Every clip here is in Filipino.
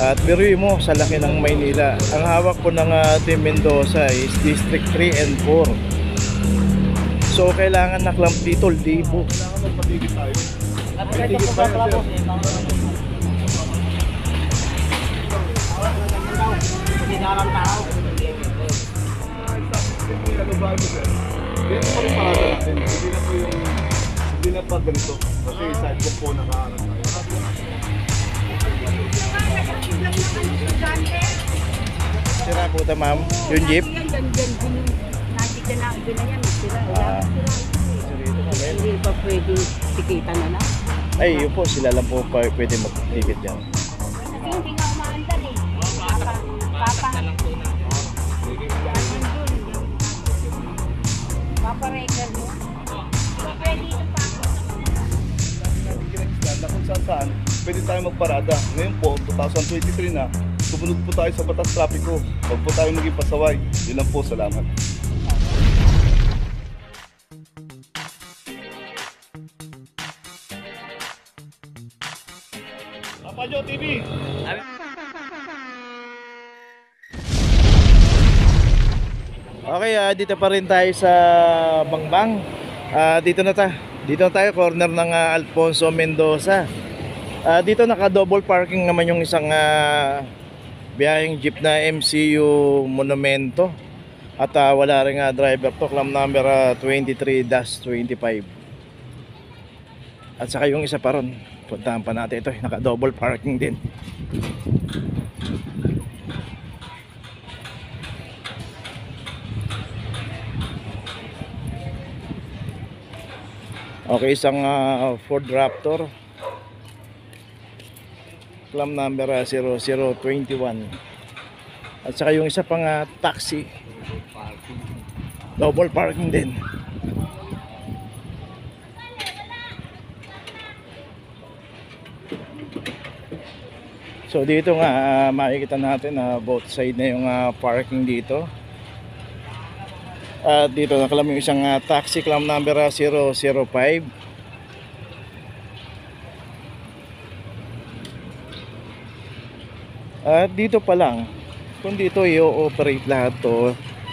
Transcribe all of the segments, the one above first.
At biruin mo, sa laki ng Maynila. Ang hawak po ng Team Mendoza is District 3 and 4. So kailangan na clamp dito, libo. Kailangan magpatigil tayo. Patigil pa sir. Sinarang tao. Ano ba ito sir? Ganyan pa rin parada natin. Hindi na pa ganito. Kasi sidewalk po nakaharap tayo. Sira po ta ma'am, yung jeep. Nakita na yan, sila. Hindi pa pwede tikitan na lang. Ay, yun po, sila lang po pwede mag-ticket yan. Kasi hindi nga umaandar eh. Papa. Papa record mo. Pwede ito pa. Na kung saan pwede tayo magparada. Ngayon po, 2023 na, sumunod po tayo sa batas trapiko. Huwag po tayo maging pasaway. Yun lang po, salamat. Papajo TV! Okay, dito pa rin tayo sa Bangbang. Dito na tayo, corner ng Alfonso Mendoza. Dito naka-double parking naman yung isang biyaheng jeep na MCU Monumento. At wala rin driver to, clam number 23-25. At saka yung isa pa ron, puntahan pa natin ito, naka-double parking din. Okay, isang Ford Raptor, clam number 0021. At saka yung isa pang taxi, double parking din. So dito nga makikita natin both side na yung parking dito. At dito nakalam yung isang taxi, clam number 005. At dito pa lang, kung dito i-operate lahat to,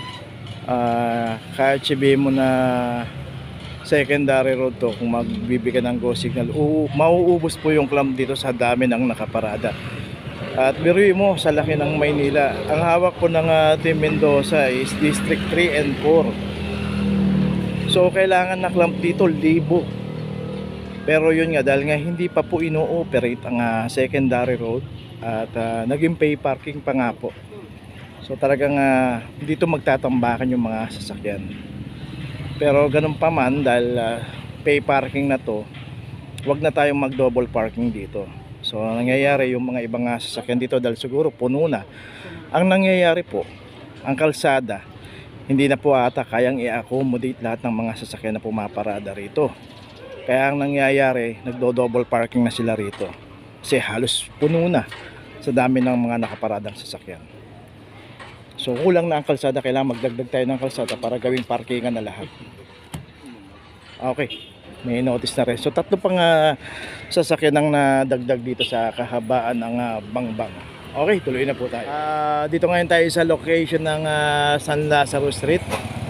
kahit sabihin mo na secondary road to, kung magbibigyan ng go signal, mauubos po yung clamp dito sa dami ng nakaparada. At biruin mo, sa laki ng Maynila. Ang hawak po ng Team Mendoza is District 3 and 4. So kailangan na clamp dito, libo. Pero yun nga, dahil nga hindi pa po ino-operate ang secondary road, at naging pay parking pa nga po. So talagang dito magtatambakan yung mga sasakyan. Pero ganun pa man, dahil pay parking na to, wag na tayong mag double parking dito. So nangyayari yung mga ibang sasakyan dito, dahil siguro puno na. Ang nangyayari po, ang kalsada hindi na po ata kayang i-accommodate lahat ng mga sasakyan na pumaparada rito. Kaya ang nangyayari, nagdo-double parking na sila rito. Kasi halos puno na sa dami ng mga nakaparadang sasakyan. So kulang na ang kalsada, kailangan magdagdag tayo ng kalsada para gawing parkingan na lahat. Okay, may notice na rin. So tatlo pang sasakyan ang nadagdag dito sa kahabaan ng Bangbang. Okay, tuloy na po tayo. Dito ngayon tayo sa location ng San Lazaro Street,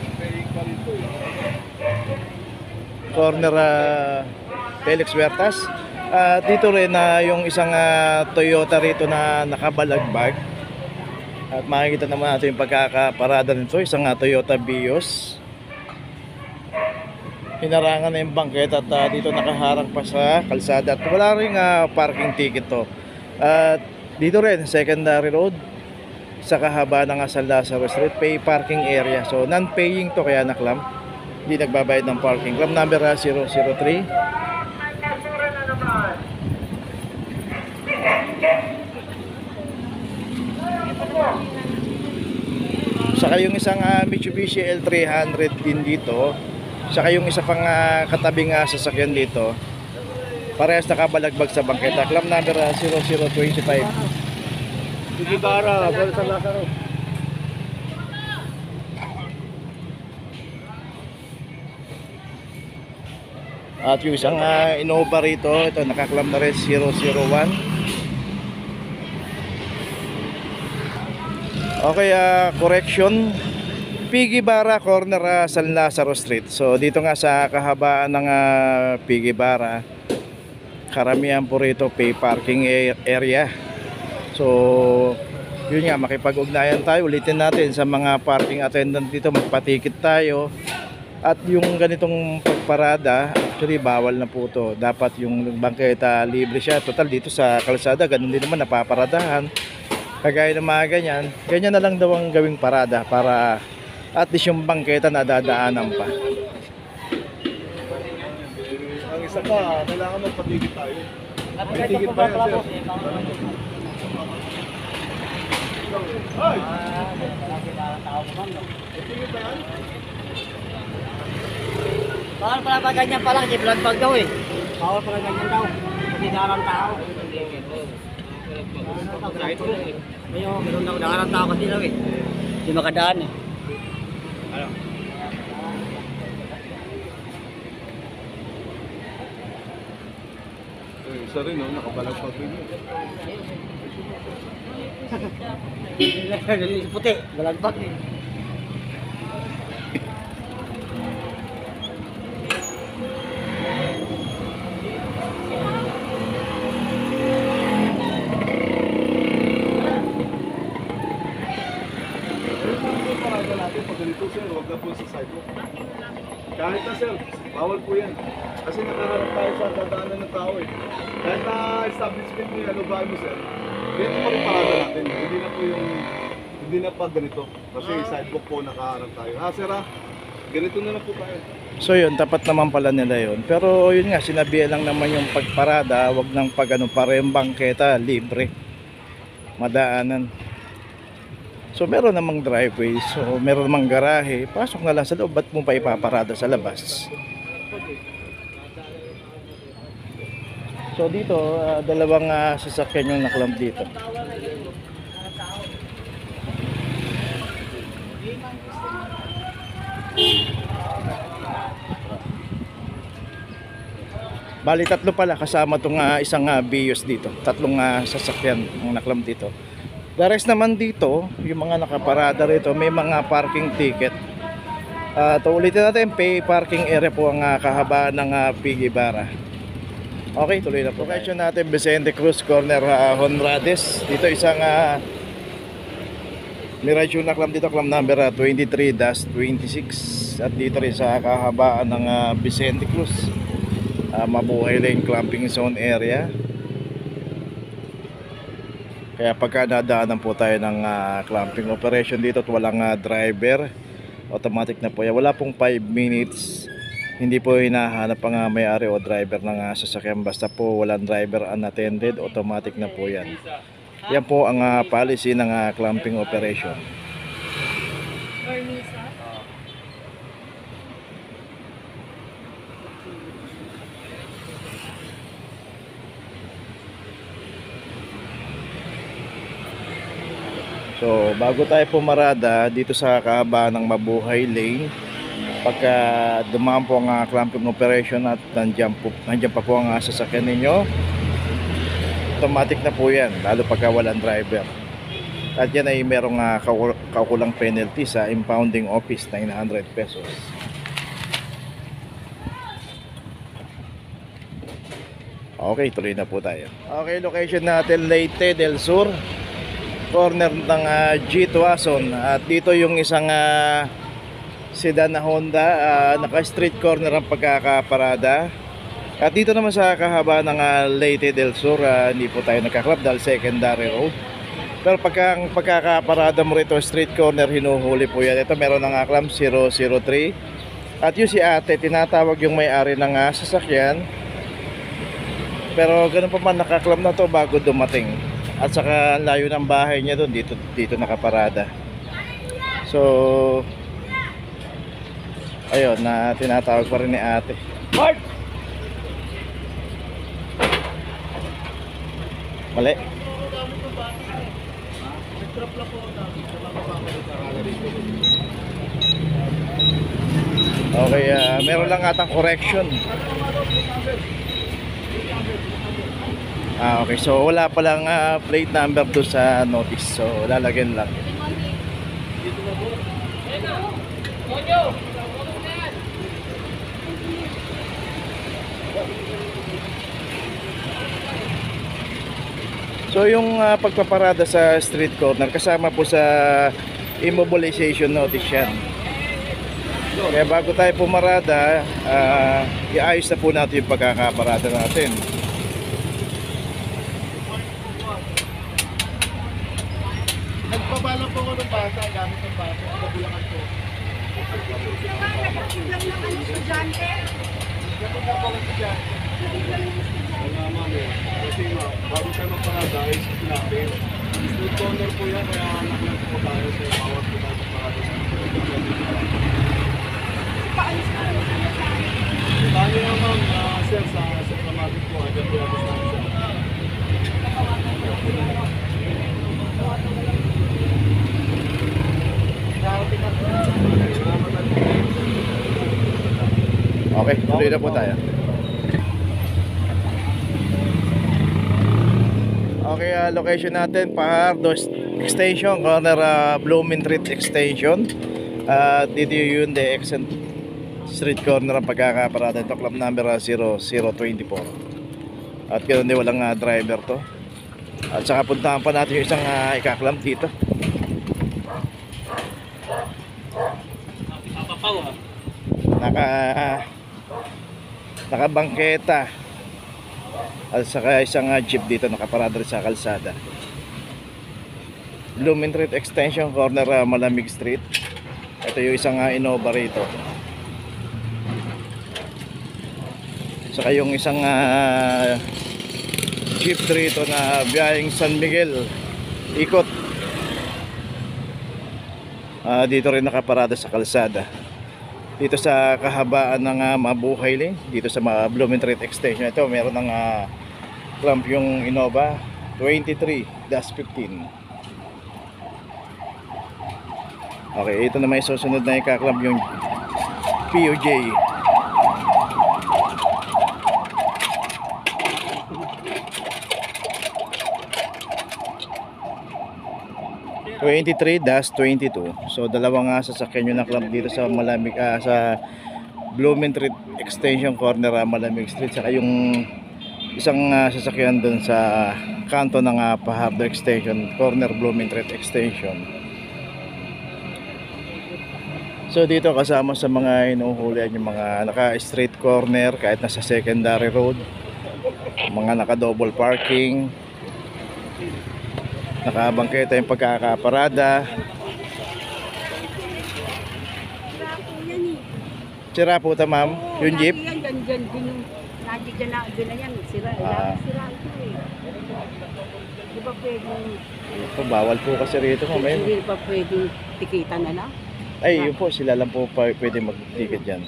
corner Felix Huertas. Dito rin yung isang Toyota rito na nakabalagbag. At makikita naman natin yung pagkakaparada nito, isang Toyota Vios. Hinarangan na yung bangket at dito nakaharang pa sa kalsada. At wala rin parking ticket to. At dito rin, secondary road, sa kahaba ng San Lazaro Street, pay parking area. So non-paying to, kaya naklam, hindi nagbabayad ng parking. Clam number 003. Saka yung isang Mitsubishi L300 din dito. Saka yung isa pang katabing sasakyan dito, parehas nakabalagbag sa bangketa. Clam number 0025. Digibara, pero sa Lazaro. At yung isang Innova rito, ito nakaklam na rin 001. Okay, correction. Piggy Bara corner San Lazaro Street. So dito nga sa kahabaan ng Piggy Bara, karamihan po rito pay parking area. So yun nga, makipag-ugnayan tayo, ulitin natin sa mga parking attendant dito, magpatikit tayo. At yung ganitong pagparada, actually bawal na po to. Dapat yung bangketa libre siya. Total dito sa kalsada, ganun din naman napaparadahan. Kagaya ng mga ganyan, ganyan na lang daw ang gawing parada para at least yung bangketa nadadaanan pa. Ang isa pa, kailangan magpatigit tayo. May tigit ba yan, sir? Ay! Tigit ba yan? Bawal pala pa ganyan pala, kasi blood bag daw eh. Bawal pala ganyan daw. Kasi darang tao. Ngayon, meron daw darang tao kasi daw eh. Hindi makadaan eh. Ano? Isa rin, no? Nakabalag pa rin. Puti, balagbag eh. Pag ganito, sir, huwag na po sa sidewalk. Kahit na, sir, bawal po yan. Kasi nakaharap tayo sa dadaanan ng tao eh. Kahit na establishment niya, ano ba mo, sir? Ganito pa rin parada natin. Hindi na pa ganito. Kasi sidewalk po nakaharap tayo. Ha, sir, ha? Ganito na lang po tayo. So yun, tapat naman pala nila yun. Pero yun nga, sinabihan lang naman yung pagparada, wag nang pag ano, parehong bangketa, libre. Madaanan. So meron namang driveway, so meron namang garahe, pasok na lang sa loob, ba't mo pa ipaparada sa labas? So dito, dalawang sasakyan yung naklamp dito. Bali tatlo pala kasama tong isang Vios dito. Tatlong sasakyan ang naklamp dito. The rest naman dito, yung mga nakaparada rito, may mga parking ticket. Ulitin natin, pay parking area po ang kahabaan ng Piggy Bara. Okay, tuloy na po. Location natin, Vicente Cruz, corner Honrades. Dito isang Mirage na clam dito, clam number 23-26. At dito rin sa kahabaan ng Vicente Cruz. Mabuhay lang clamping zone area. Kaya pagka nadaanan po tayo ng clamping operation dito at walang driver, automatic na po yan. Wala pong 5 minutes. Hindi po hinahanap ang may-ari o driver ng sasakyan. Basta po walang driver unattended, automatic na po yan. Yan po ang policy ng clamping operation. So bago tayo pumarada dito sa kahabaan ng Mabuhay Lane, pagka dumaan po ang clamping operation at nandiyan pa po ang sasakyan ninyo, automatic na po yan, lalo pagka walang driver. At yan ay merong kaukulang penalty sa impounding office, 900 pesos. Okay, tuloy na po tayo. Okay, location natin Leyte del Sur, corner ng G. Tuason. At dito yung isang sedan na Honda, naka street corner ang pagkakaparada. At dito naman sa kahaba ng Leyte del Sur, hindi po tayo nagkaklap dahil secondary road. Pero pagkakaparada mo rito street corner, hinuhuli po yan. Ito meron ng clamp 003. At yung si ate, tinatawag yung may-ari ng sasakyan. Pero ganun pa man, nakaklam na to bago dumating. At saka layo ng bahay niya doon, dito nakaparada. So ayun, na tinatawag pa rin ni ate. Mark! Mali. Okay, meron lang atang correction. Okay, so wala palang plate number to sa notice. So lalagyan lang. So yung pagpaparada sa street corner kasama po sa immobilization notice yan. Kaya bago tayo pumarada, iayos na po natin yung pagkakaparada natin. Nagpabala po ako ng bata, gamit ng bata, nagabulakan po. Wala ma'am eh. Kasi ma'am, bago tayo magparada ay sinapin. Street corner po yan, kaya naklang po tayo sa bawat po tayo magparada sa Tanya nga ma'am, sir, sa dramatic po, agad po ako sa Okay, tuloy na po tayo. Okay, location natin, Pajardo Extension, corner Blooming Street Extension. Dito yung the exit street corner ang pagkakaparada. Ito, club number 0024. At ganoon din, walang driver to. At saka puntahan pa natin yung isang ikaklamp dito. Nakabangketa. At saka isang jeep dito nakaparada rin sa kalsada. Blooming Street Extension, corner Malamig Street. Ito yung isang Innova rito. Saka yung isang jeep rito na biyaheng San Miguel ikot. Dito rin nakaparada sa kalsada. Dito sa kahabaan ng Mabuhay Lane, dito sa Blooming Street Extension. Ito meron ng clamp yung Innova 23-15. Okay, ito na may susunod na ikaklamp yung POJ 23-22. So dalawang sasakyan yung na-clamp dito sa Malamig sa Blooming Street Extension, corner Malamig Street. Saka yung isang sasakyan dun sa kanto ng Pajardo Extension, corner Blooming Street Extension. So dito kasama sa mga inuhulihan yung mga naka-street corner kahit nasa secondary road, mga naka-double parking, nakabangketa yung pagkakaparada. Sira po ta ma'am, yung jeep. Yan, dyan yung nandiyan na yan. Sira ito eh. Di ba pwedeng, So, bawal po kasi rito mamaya. hindi pa pwedeng tikitan na lang? Ay, yun po, sila lang po pwede mag-ticket dyan.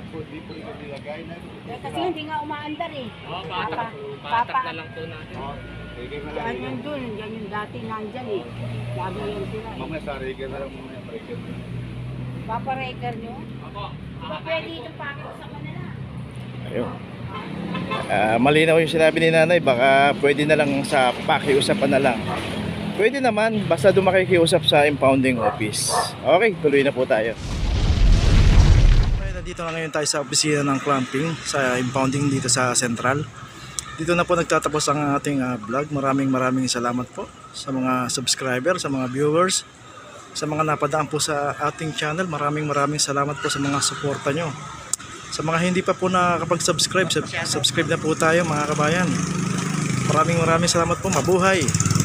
Kasi hindi nga umaandar eh. Patak na lang po natin. Yan yun dun, yan yung dati nandyan eh. Lagi yan sila eh. Mamaya sa Regan na lang muna. Papareker nyo? Di ba pwede itong pakiusapan na lang? Ayun. Malinaw yung sinabi ni nanay, baka pwede na lang sa pakiusapan na lang. Pwede naman, basta doon makikiusap sa impounding office. Okay, tuloy na po tayo. Okay, nandito na ngayon tayo sa opisina ng clamping sa impounding dito sa Central. Dito na po nagtatapos ang ating vlog. Maraming salamat po sa mga subscriber, sa mga viewers, sa mga napadaan po sa ating channel. Maraming salamat po sa mga suporta nyo. Sa mga hindi pa po nakakapag-subscribe, subscribe na po tayo mga kabayan. Maraming salamat po. Mabuhay!